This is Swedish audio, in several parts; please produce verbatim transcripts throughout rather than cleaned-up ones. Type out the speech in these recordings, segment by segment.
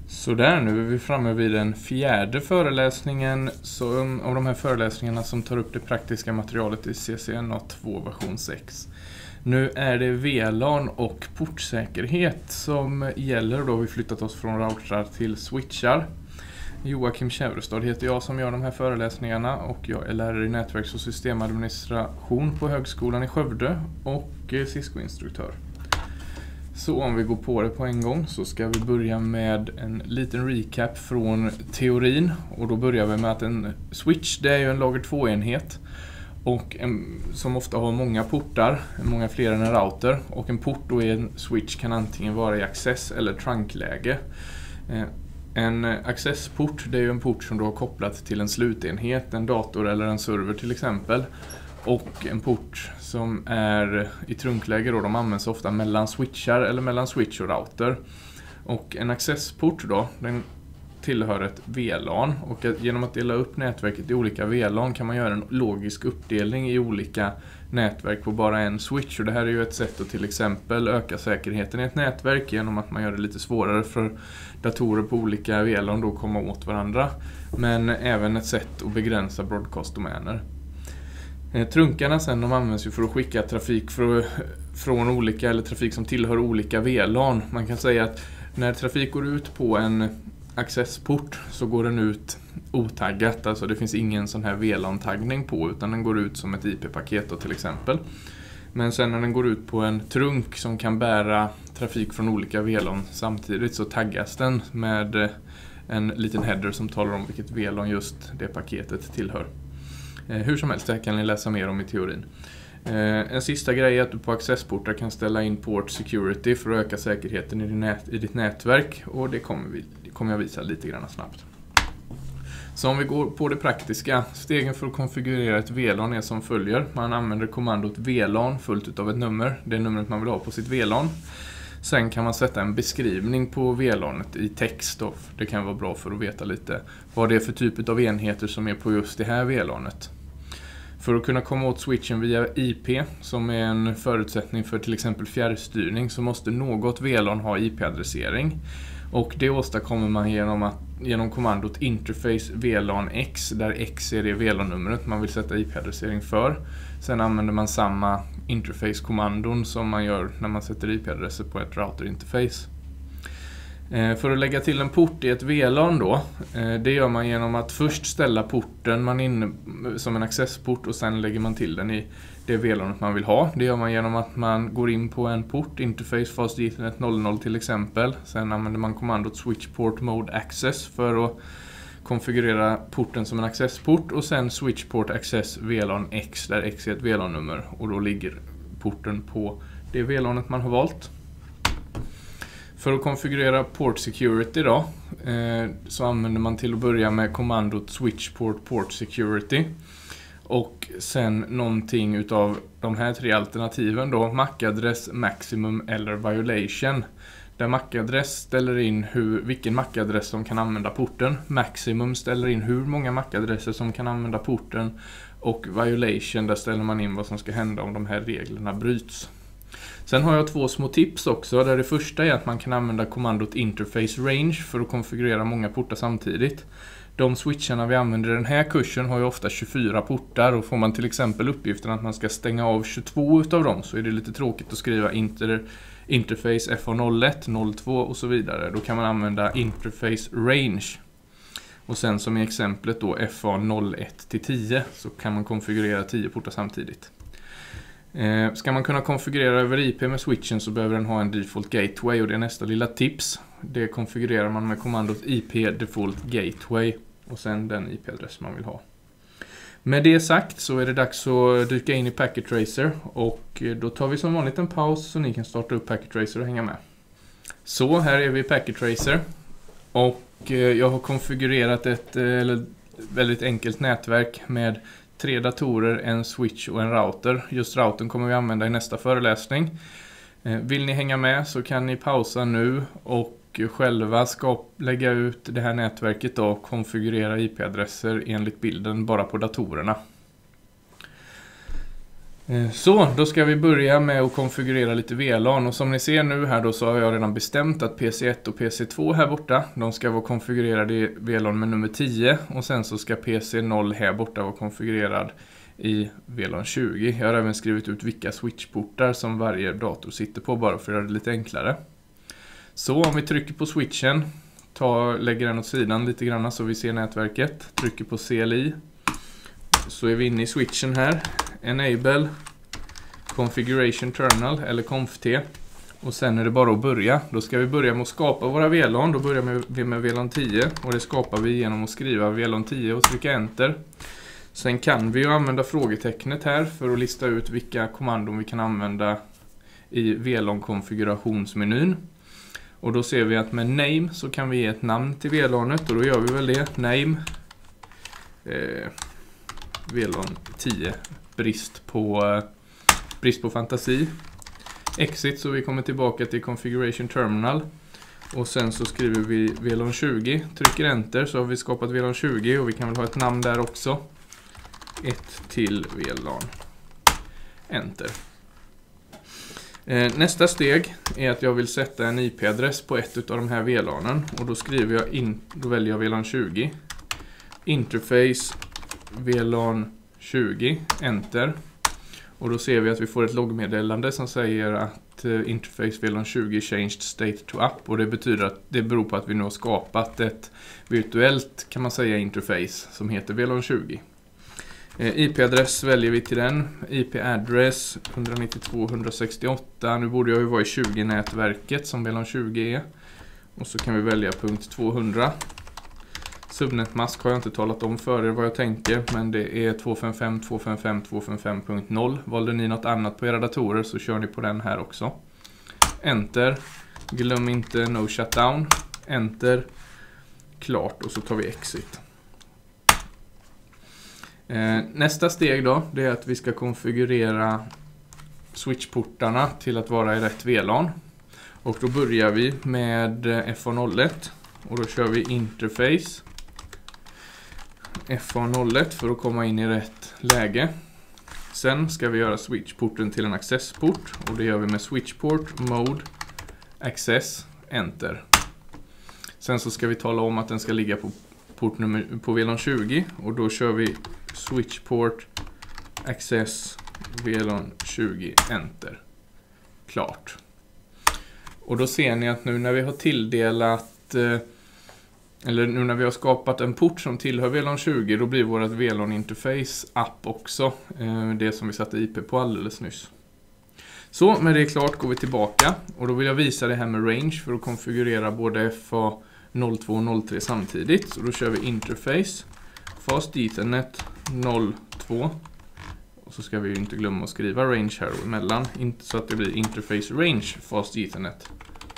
Så där, nu är vi framme vid den fjärde föreläsningen som, av de här föreläsningarna som tar upp det praktiska materialet i C C N A två version sex. Nu är det V LAN och portsäkerhet som gäller då vi flyttat oss från routrar till switchar. Joakim Kävrestad heter jag som gör de här föreläsningarna och jag är lärare i nätverks- och systemadministration på Högskolan i Skövde och Cisco-instruktör. Så om vi går på det på en gång så ska vi börja med en liten recap från teorin. Och då börjar vi med att en switch, det är ju en lager två-enhet och en, som ofta har många portar, många fler än en router. Och en port då i en switch kan antingen vara i access- eller trunkläge. En accessport, det är ju en port som då har kopplat till en slutenhet, en dator eller en server till exempel. Och en port som är i trunkläge då, de används ofta mellan switchar eller mellan switch och router. Och en accessport då, den tillhör ett V LAN. Och genom att dela upp nätverket i olika V LAN kan man göra en logisk uppdelning i olika nätverk på bara en switch. Och det här är ju ett sätt att till exempel öka säkerheten i ett nätverk genom att man gör det lite svårare för datorer på olika V LAN då komma åt varandra. Men även ett sätt att begränsa broadcast-domäner. Trunkarna sen, de används ju för att skicka trafik för, från olika, eller trafik som tillhör olika V LAN. Man kan säga att när trafik går ut på en accessport så går den ut otaggat. Alltså det finns ingen sån här V LAN-taggning på, utan den går ut som ett I P-paket då till exempel. Men sen när den går ut på en trunk som kan bära trafik från olika V LAN samtidigt så taggas den med en liten header som talar om vilket V LAN just det paketet tillhör. Hur som helst, det här kan ni läsa mer om i teorin. En sista grej är att du på accessportar kan ställa in port security för att öka säkerheten i, din nät, i ditt nätverk. Och det kommer, vi, det kommer jag visa lite grann snabbt. Så om vi går på det praktiska. Stegen för att konfigurera ett V LAN är som följer. Man använder kommandot V LAN fullt av ett nummer. Det är numret man vill ha på sitt V LAN. Sen kan man sätta en beskrivning på V LANet i text. Då. Det kan vara bra för att veta lite vad det är för typ av enheter som är på just det här V LANet. För att kunna komma åt switchen via I P, som är en förutsättning för till exempel fjärrstyrning, så måste något V LAN ha I P-adressering. Och det åstadkommer man genom, att, genom kommandot interface V LAN X, där X är det V LAN-numret man vill sätta I P-adressering för. Sen använder man samma interface-kommandon som man gör när man sätter I P-adresser på ett router-interface. För att lägga till en port i ett V LAN då, det gör man genom att först ställa porten man in som en accessport och sen lägger man till den i det V LANet man vill ha. Det gör man genom att man går in på en port, interface fast ethernet noll noll till exempel. Sen använder man kommandot switch port mode access för att konfigurera porten som en accessport och sen switch port access V LAN X där X är ett V LAN-nummer och då ligger porten på det V LANet man har valt. För att konfigurera port security då, eh, så använder man till att börja med kommandot switch port port security. Och sen någonting utav de här tre alternativen då, M A C-adress, maximum eller violation. Där M A C-adress ställer in hur, vilken M A C-adress som kan använda porten. Maximum ställer in hur många M A C-adresser som kan använda porten. Och violation, där ställer man in vad som ska hända om de här reglerna bryts. Sen har jag två små tips också, där det första är att man kan använda kommandot interface range för att konfigurera många portar samtidigt. De switcharna vi använder i den här kursen har ju ofta tjugofyra portar och får man till exempel uppgiften att man ska stänga av tjugotvå utav dem så är det lite tråkigt att skriva inter, interface F A noll ett, noll två och så vidare. Då kan man använda interface range. Och sen som i exemplet då F A noll ett till tio så kan man konfigurera tio portar samtidigt. Eh, ska man kunna konfigurera över I P med switchen så behöver den ha en default gateway och det är nästa lilla tips. Det konfigurerar man med kommandot I P default gateway och sen den I P-adress man vill ha. Med det sagt så är det dags att dyka in i Packet Tracer och då tar vi som vanligt en paus så ni kan starta upp Packet Tracer och hänga med. Så här är vi i Packet Tracer och jag har konfigurerat ett eller, väldigt enkelt nätverk med tre datorer, en switch och en router. Just routern kommer vi använda i nästa föreläsning. Vill ni hänga med så kan ni pausa nu och själva ska lägga ut det här nätverket då och konfigurera I P-adresser enligt bilden bara på datorerna. Så, då ska vi börja med att konfigurera lite V LAN, och som ni ser nu här då så har jag redan bestämt att P C ett och P C två här borta, de ska vara konfigurerade i V LAN med nummer tio, och sen så ska P C noll här borta vara konfigurerad i V LAN tjugo. Jag har även skrivit ut vilka switchportar som varje dator sitter på, bara för att göra det lite enklare. Så om vi trycker på switchen, ta, lägger den åt sidan lite grann så vi ser nätverket, trycker på C L I, så är vi inne i switchen här. Enable Configuration Terminal eller conft, och sen är det bara att börja. Då ska vi börja med att skapa våra V LAN. Då börjar vi med V LAN tio, och det skapar vi genom att skriva V LAN tio och trycka enter. Sen kan vi ju använda frågetecknet här för att lista ut vilka kommandon vi kan använda i V LAN-konfigurationsmenyn. Och då ser vi att med name så kan vi ge ett namn till V LANet, och då gör vi väl det. Name eh, V LAN tio. Brist på, eh, brist på fantasi. Exit, så vi kommer tillbaka till Configuration Terminal. Och sen så skriver vi V LAN tjugo. Trycker enter, så har vi skapat V LAN tjugo, och vi kan väl ha ett namn där också. Ett till V LAN. Enter. Eh, nästa steg är att jag vill sätta en I P-adress på ett av de här V LANen. Och då skriver jag in, då väljer jag V LAN tjugo. Interface V LAN tjugo, enter. Och då ser vi att vi får ett loggmeddelande som säger att uh, Interface V LAN tjugo changed state to up. Och det betyder att det beror på att vi nu har skapat ett virtuellt, kan man säga, interface som heter V LAN tjugo. Eh, I P-adress väljer vi till den. I P-address ett nio två ett ett sex åtta. Nu borde jag ju vara i tjugo-nätverket som V LAN tjugo är. Och så kan vi välja punkt tvåhundra. Subnetmask har jag inte talat om för er vad jag tänker, men det är två fem fem två fem fem två fem fem punkt noll. Valde ni något annat på era datorer så kör ni på den här också. Enter. Glöm inte no shutdown. Enter. Klart, och så tar vi exit. Eh, nästa steg då, det är att vi ska konfigurera switchportarna till att vara i rätt V LAN. Och då börjar vi med F A noll ett, och då kör vi interface F A noll ett för att komma in i rätt läge. Sen ska vi göra switchporten till en accessport, och det gör vi med switchport mode access enter. Sen så ska vi tala om att den ska ligga på portnummer på V LAN tjugo, och då kör vi switchport access V LAN tjugo enter. Klart. Och då ser ni att nu när vi har tilldelat eh, eller nu när vi har skapat en port som tillhör V LAN tjugo, då blir vårt V LAN interface app också eh, det som vi satte I P på alldeles nyss. Så med det klart går vi tillbaka, och då vill jag visa det här med range för att konfigurera både F A noll två och noll tre samtidigt. Så då kör vi interface fast ethernet noll två, och så ska vi ju inte glömma att skriva range här emellan, så att det blir interface range fast ethernet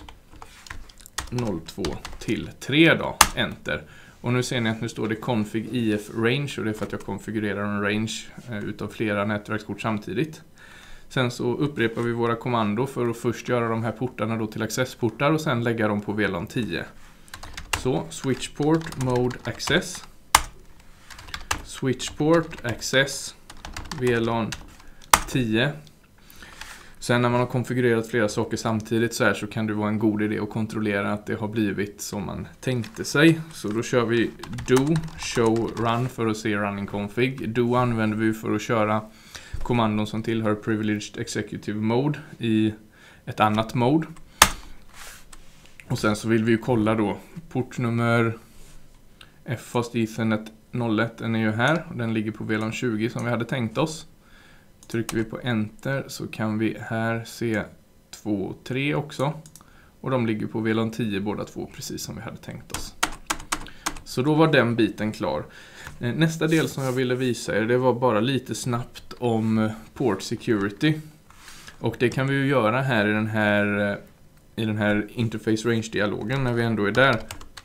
noll två till tre då, enter. Och nu ser ni att nu står det config I F range, och det är för att jag konfigurerar en range eh, utav flera nätverkskort samtidigt. Sen så upprepar vi våra kommando för att först göra de här portarna då till accessportar, och sen lägga dem på V LAN tio. Så switchport mode access, switchport access V LAN tio. Sen när man har konfigurerat flera saker samtidigt så här, så kan det vara en god idé att kontrollera att det har blivit som man tänkte sig. Så då kör vi do show run för att se running config. Do använder vi för att köra kommandon som tillhör privileged executive mode i ett annat mode. Och sen så vill vi ju kolla då portnummer F fast ethernet noll ett, den är ju här, och den ligger på V LAN tjugo som vi hade tänkt oss. Trycker vi på enter så kan vi här se två och tre också, och de ligger på V LAN tio båda två, precis som vi hade tänkt oss. Så då var den biten klar. Nästa del som jag ville visa er, det var bara lite snabbt om port security. Och det kan vi ju göra här i den här i den här interface range-dialogen när vi ändå är där.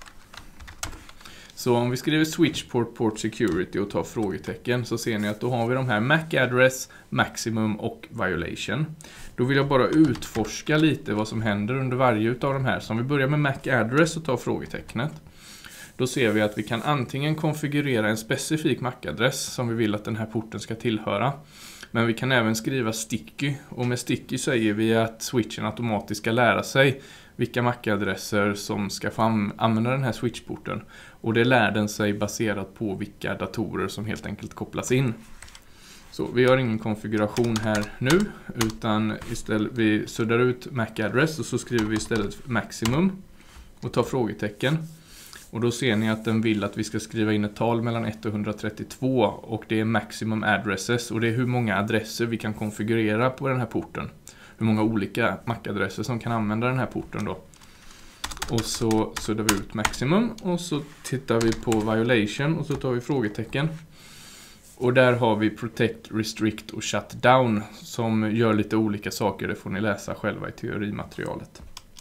Så om vi skriver switchport port security och tar frågetecken, så ser ni att då har vi de här M A C address, maximum och violation. Då vill jag bara utforska lite vad som händer under varje utav de här. Så om vi börjar med M A C address och tar frågetecknet, då ser vi att vi kan antingen konfigurera en specifik M A C adress som vi vill att den här porten ska tillhöra. Men vi kan även skriva sticky, och med sticky säger vi att switchen automatiskt ska lära sig vilka M A C-adresser som ska få använda den här switchporten. Och det lär den sig baserat på vilka datorer som helt enkelt kopplas in. Så vi har ingen konfiguration här nu, utan istället vi suddar ut M A C-adress och så skriver vi istället maximum och tar frågetecken. Och då ser ni att den vill att vi ska skriva in ett tal mellan ett och etthundratrettiotvå, och det är maximum addresses, och det är hur många adresser vi kan konfigurera på den här porten. Hur många olika M A C-adresser som kan använda den här porten då. Och så suddar vi ut maximum och så tittar vi på violation och så tar vi frågetecken. Och där har vi protect, restrict och shut down som gör lite olika saker. Det får ni läsa själva i teorimaterialet.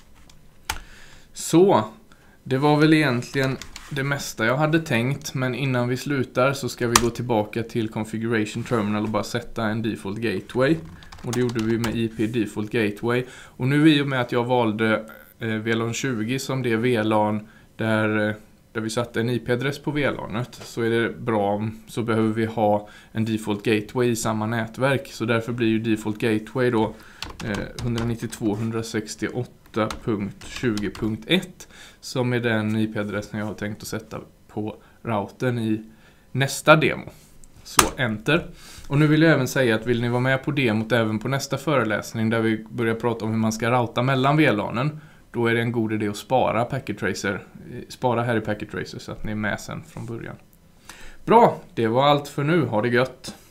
Så, det var väl egentligen det mesta jag hade tänkt. Men innan vi slutar så ska vi gå tillbaka till configuration terminal och bara sätta en default gateway. Och det gjorde vi med I P default gateway. Och nu i och med att jag valde eh, V LAN tjugo som det V LAN där... Eh, där vi satte en I P-adress på V LANet, så är det bra, så behöver vi ha en default gateway i samma nätverk. Så därför blir ju default gateway då eh, etthundranittiotvå punkt etthundrasextioåtta punkt tjugo punkt ett som är den I P-adressen jag har tänkt att sätta på routern i nästa demo. Så enter. Och nu vill jag även säga att vill ni vara med på demot även på nästa föreläsning där vi börjar prata om hur man ska routa mellan V LANen, då är det en god idé att spara Packet Tracer. Spara här i Packet Tracer så att ni är med sen från början. Bra, det var allt för nu. Ha det gött!